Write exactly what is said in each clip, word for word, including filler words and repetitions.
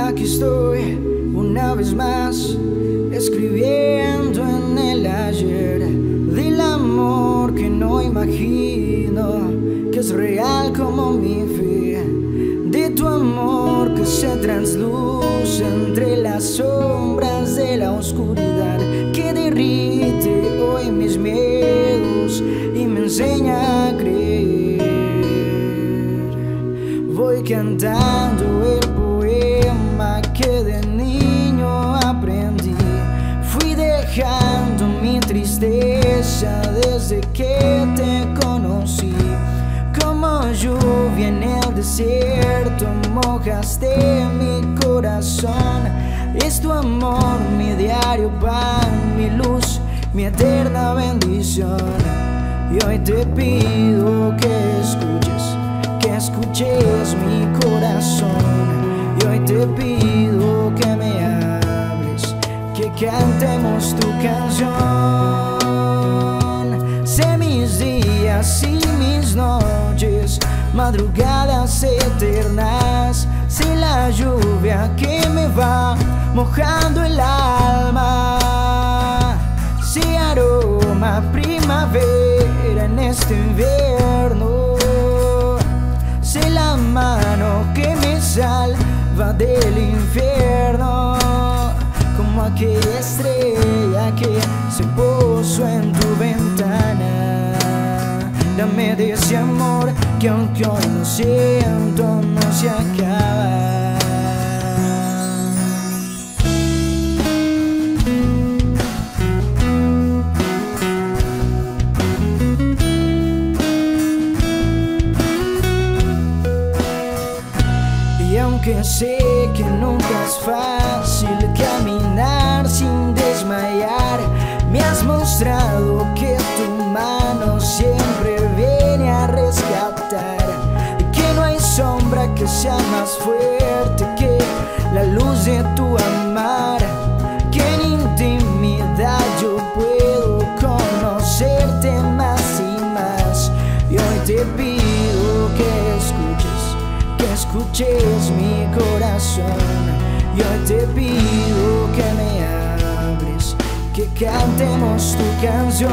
Aquí estoy una vez más, escribiendo en el ayer del amor que no imagino, que es real como mi fe, de tu amor que se trasluce entre las sombras de la oscuridad, que derrite hoy mis miedos y me enseña a creer. Voy cantando el poema que de niño aprendí, fui dejando mi tristeza desde que te conocí. Como lluvia en el desierto mojaste mi corazón. Es tu amor mi diario pan, mi luz, mi eterna bendición. Y hoy te pido que escuches, que escuches mi corazón. Y hoy te pido que me hables, que cantemos tu canción. Sé mis días y mis noches, madrugadas eternas. Sé la lluvia que me va mojando el alma. Sé aroma primavera en este invierno. Sé la mano que me salva del infierno, como aquella estrella que se posó en tu ventana. Dame de ese amor que aunque hoy no siento, no se acaba. Y aunque sé que nunca es fácil caminar sin desmayar, me has mostrado que tu mano siempre viene a rescatar, y que no hay sombra que sea más fuerte que la luz de tu amar, que en intimidad yo puedo conocerte más y más. Y hoy te pido que escuches, que escuches mi corazón. Y hoy te pido que me hables, que cantemos tu canción.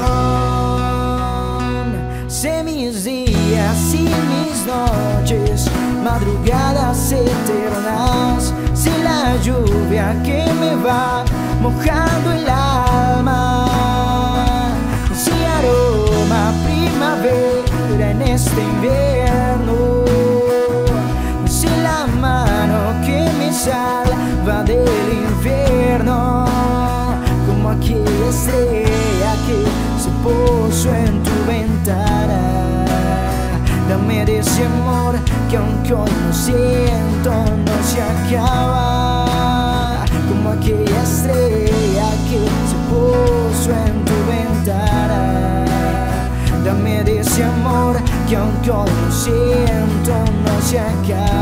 Sé mis días y mis noches, madrugadas eternas. Sé la lluvia que me va mojando el alma. Sé aroma primavera en este invierno. Sé la mano que me salva del infierno, como aquella estrella que se posó en tu ventana. Dame de ese amor que aunque hoy no siento, no se acaba, como aquella estrella que se posó en tu ventana. Dame de ese amor que aunque hoy no siento, no se acaba.